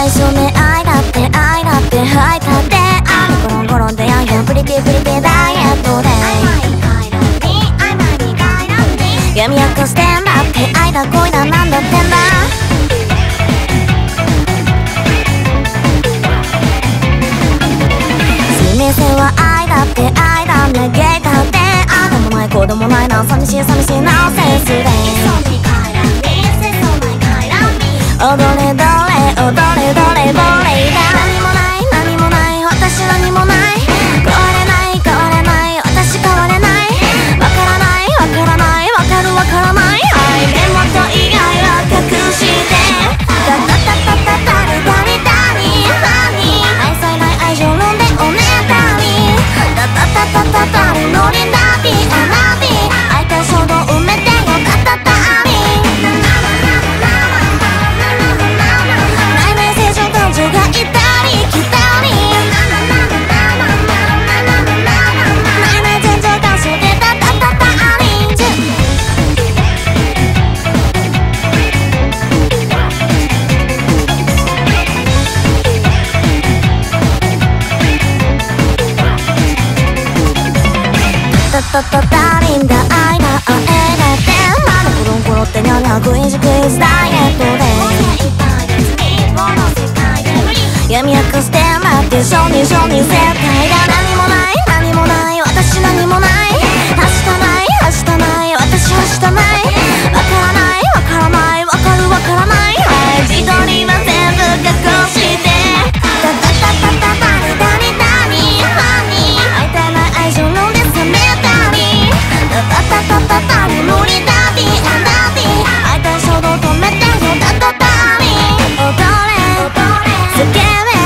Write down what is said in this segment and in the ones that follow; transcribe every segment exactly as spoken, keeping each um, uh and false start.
最初ね愛だって愛だって吐いたってあるゴロンゴロンでやんよプリティプリティダイエットで闇明かしてんだって愛だ恋だなんだってんだ水面線は愛だって愛だねゲイだってあでもない子でもないな寂しい寂しいなセンスで踊れどれ踊れどれボレイだ何もない何もない私何もない変われない変われない私変われないわからないわからないわかるわからない愛でもと以外は隠してタタタタタタリタリタリ何愛さない愛情論でおねだりタタタタタタリノリナビアナビ愛と衝動埋めてよタタタリがいたり来たりないない全然感想でタタタタアリンジタタタタリンだ愛だあえだってまだコロンコロってニャニャクイズクイズダイエットで闇明かしてんだって小児小児世界が何もない何もない私何もない明日ない明日ない私明日ないわからないわからないわかるわからないはい自撮りは全部隠してタタタタタタリタリタリハニー会いたいない愛情ので冷めたりタタタタタタリ無理だビアンダビ会いたい衝動止めてよタタタリ踊れスケ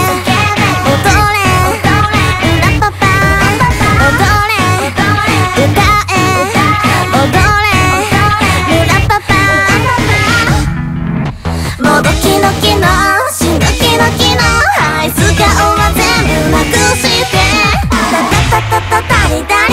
もどきのきのしんどきのきのはい素顔は全部なくしてタタタタタタリタ